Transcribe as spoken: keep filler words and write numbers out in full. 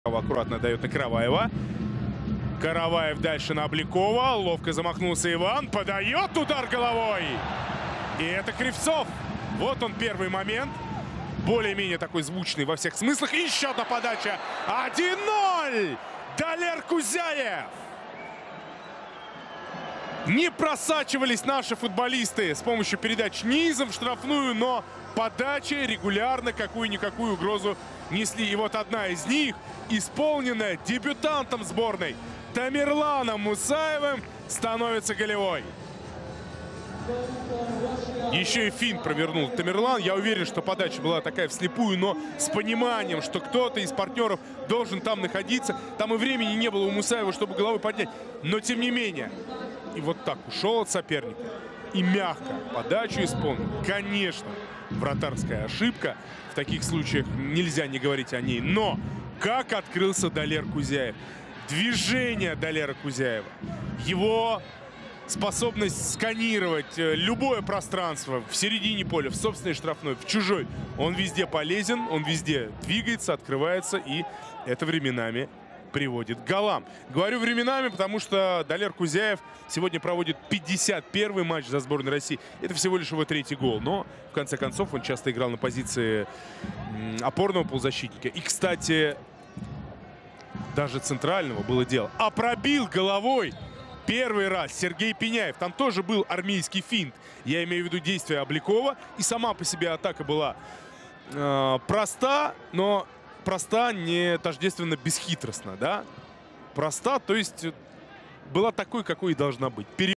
Аккуратно дает на Караваева. Караваев дальше на Обликова. Ловко замахнулся Иван. Подает удар головой. И это Кривцов. Вот он первый момент. Более-менее такой звучный во всех смыслах. И еще одна подача. один ноль. Далер Кузяев. Не просачивались наши футболисты с помощью передач низом в штрафную, но подачи регулярно какую-никакую угрозу несли. И вот одна из них, исполненная дебютантом сборной Тамерланом Мусаевым, становится голевой. Еще и финт провернул Тамерлан. Я уверен, что подача была такая вслепую, но с пониманием, что кто-то из партнеров должен там находиться. Там и времени не было у Мусаева, чтобы головой поднять. Но тем не менее. И вот так ушел от соперника. И мягко подачу исполнил. Конечно, вратарская ошибка. В таких случаях нельзя не говорить о ней. Но как открылся Далер Кузяев. Движение Далера Кузяева. Его способность сканировать любое пространство в середине поля, в собственной штрафной, в чужой. Он везде полезен, он везде двигается, открывается. И это временами приводит к голам. Говорю временами, потому что Далер Кузяев сегодня проводит пятьдесят первый матч за сборную России. Это всего лишь его третий гол. Но, в конце концов, он часто играл на позиции опорного полузащитника. И, кстати, даже центрального было дело. А пробил головой первый раз Сергей Пеняев. Там тоже был армейский финт. Я имею в виду действия Обликова. И сама по себе атака была э, проста, но проста не тождественно бесхитростно, да? Проста, то есть была такой, какой и должна быть.